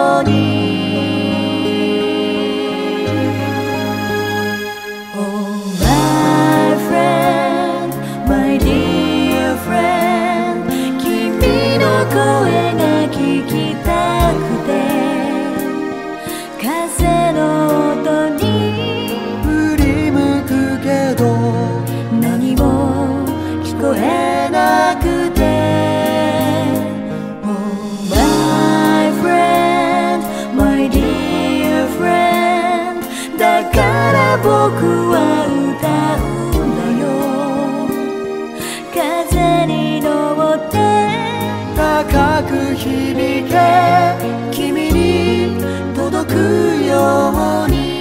ように。声が聞きたくて風の音に振り向くけど何も聞こえなくて Oh my friend, my dear friend だから僕は歌うんだよ風に乗って高く響け君に届くように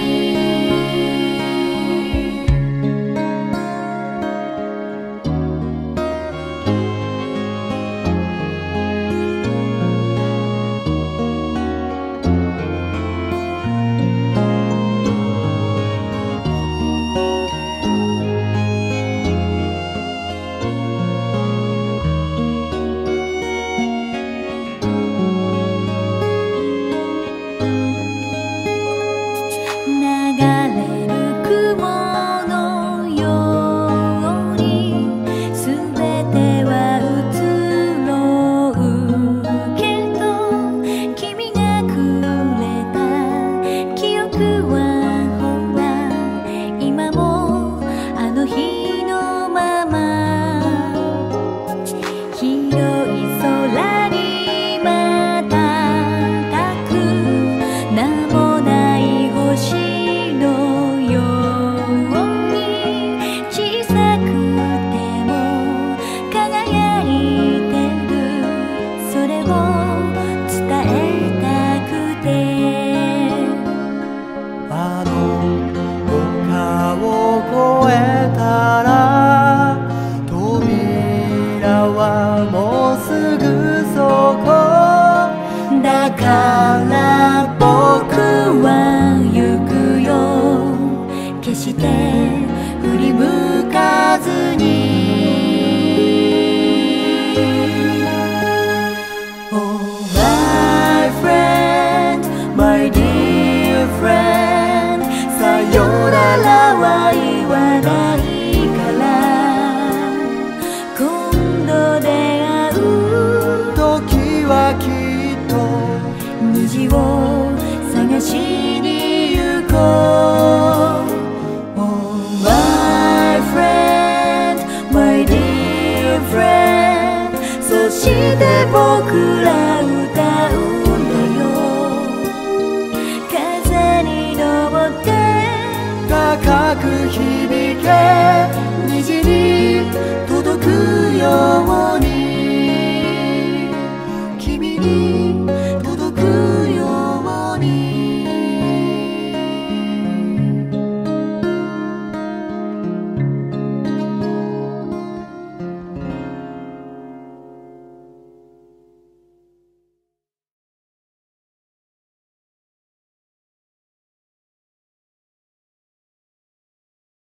もうすぐそこだから僕は行くよ決して振り向かずに Oh my friend, my dear friend さよならは言わないからきっと虹を探しに行こう Oh my friend, my dear friend そして僕ら